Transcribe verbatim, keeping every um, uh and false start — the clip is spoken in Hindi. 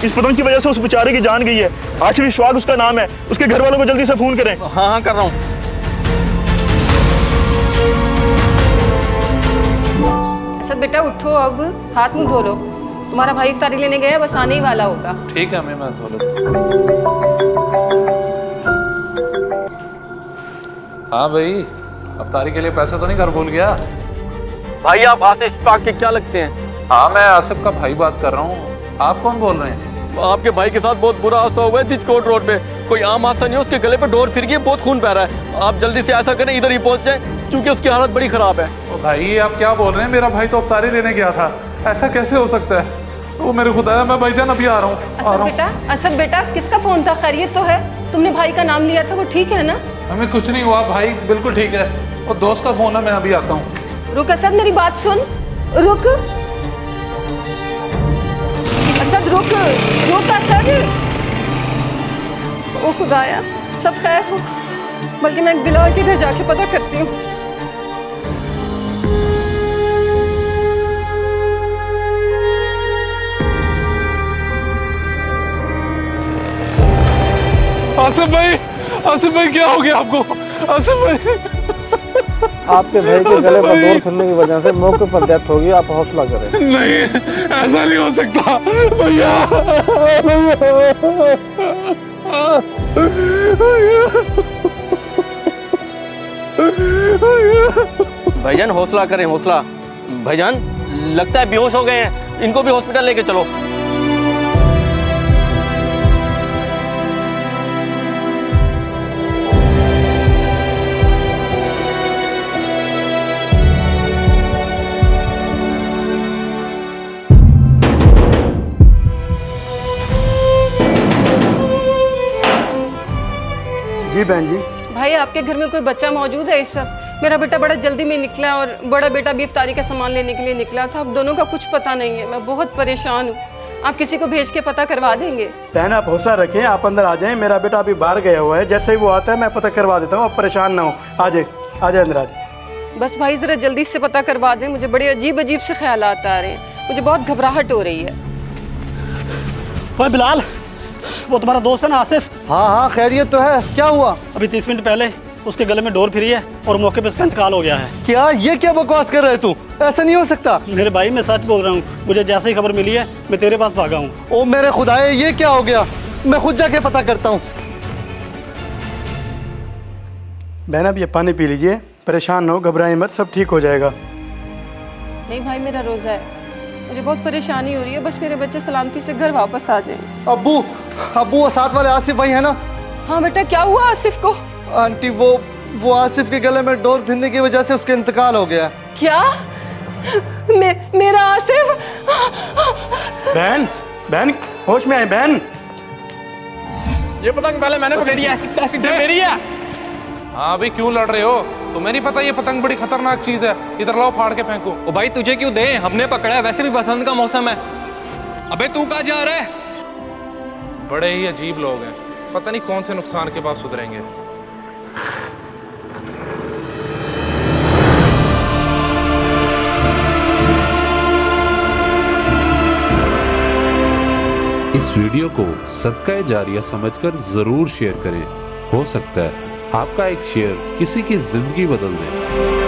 इस पतंग की वजह से उस बेचारे की जान गई है। आशिफ इशफाक उसका नाम है। उसके घर वालों को जल्दी से फोन करें। हाँ हाँ कर रहा हूँ। असद बेटा उठो, अब हाथ मुंह धो लो। तुम्हारा भाई इफ्तारी लेने गया, बस आने ही वाला होगा। ठीक है मैं धो लो। हाँ भाई, इफ्तारी के लिए पैसे तो नहीं घर भूल गया? भाई आप आसिफ इशफाक के क्या लगते हैं? हाँ मैं आसिफ का भाई बात कर रहा हूँ। आप कौन बोल रहे हैं? आपके भाई के साथ बहुत बुरा हादसा हुआ है डिस्कोट रोड पे। कोई आम हादसा नहीं है, उसके गले पे डोर फिर गई, बहुत खून बह रहा है। आप जल्दी से ऐसा करें इधर ही पहुंच जाए, क्योंकि उसकी हालत बड़ी खराब है। ओ भाई आप क्या बोल रहे हैं? मेरा भाई तो इफ्तारी लेने गया था, ऐसा कैसे हो सकता है? वो मेरे खुदा, मैं भाईजान अभी आ रहा हूँ। असद बेटा, असद बेटा किसका फोन था? खैरियत तो है? तुमने भाई का नाम लिया था, वो ठीक है ना? हमें कुछ नहीं हुआ भाई, बिल्कुल ठीक है। वो दोस्त का फोन है, मैं अभी आता हूँ। रुक असद, मेरी बात सुन, रुक असद, रुक रुक असद। ओ खुदाया, सब खैर हो? बल्कि मैं बिलाल के घर जाके पता करती हूँ। आसिफ भाई, आसिफ भाई क्या हो गया आपको? आसिफ भाई, आपके भाई के गले पर डोर फिरने की वजह से मौके पर डेथ होगी। आप हौसला करें। नहीं ऐसा नहीं हो सकता भैया। भाईजान हौसला करें, हौसला। भाईजान लगता है बेहोश हो गए हैं, इनको भी हॉस्पिटल लेके चलो। जी बहन जी। भाई आपके घर में कोई बच्चा मौजूद है इस वक्त? मेरा बेटा बड़ा जल्दी में निकला और बड़ा बेटा भी इफ्तारी का सामान लेने के लिए निकला था। अब दोनों का कुछ पता नहीं है, मैं बहुत परेशान हूँ। आप किसी को भेज के पता करवा देंगे? बहन आप हौसला रखें, आप अंदर आ जाएं। मेरा बेटा अभी बाहर गया हुआ है, जैसे ही वो आता है मैं पता करवा देता हूँ। आप परेशान ना हो, आ जाए आ जाए अंदर आ जाए। बस भाई ज़रा जल्दी से पता करवा दें, मुझे बड़े अजीब अजीब से ख्यालात आ रहे हैं, मुझे बहुत घबराहट हो रही है। ओए बिलाल, वो तुम्हारा दोस्त है ना आसिफ? हाँ हाँ खैरियत तो है, क्या हुआ? अभी तीस मिनट पहले उसके गले में डोर फिरी है और मौके पे उसका इंतकाल हो गया है। क्या ये क्या बकवास कर रहे तू? ऐसा नहीं हो सकता। मेरे भाई मैं सच बोल रहा हूँ, मुझे जैसे ही खबर मिली है मैं तेरे पास भागा हूँ। ओ मेरे खुदाए, ये क्या हो गया? मैं खुद जाके पता करता हूँ। बहन अब ये पानी पी लीजिए, परेशान ना हो, घबराएं मत, सब ठीक हो जाएगा। नहीं भाई मेरा रोज़ा है, मुझे बहुत परेशानी हो रही है, बस मेरे बच्चे सलामती से घर वापस आ जाएं। अब्बू, अब्बू वो साथ वाले आसिफ भाई है ना? हाँ बेटा, क्या हुआ आसिफ को? आंटी वो वो आसिफ के गले में डोर फिरने की वजह से उसका इंतकाल हो गया। क्या? मे, मेरा आसिफ? बहन, बहन होश में आए बहन। ये पतंग पहले मैंने पकड़ी है, ऐसी मेरी है। हाँ अभी क्यों लड़ रहे हो? तुम्हें नहीं पता ये पतंग बड़ी खतरनाक चीज है? इधर लाओ, फाड़ के फेंको। ओ भाई तुझे क्यों दे, हमने पकड़ा है, वैसे भी बसंत का मौसम है। अबे तू कहाँ जा रहा है? बड़े ही अजीब लोग हैं, पता नहीं कौन से नुकसान के बाद सुधरेंगे। इस वीडियो को सदका जारिया समझकर जरूर शेयर करें। हो सकता है आपका एक शेयर किसी की जिंदगी बदल दे।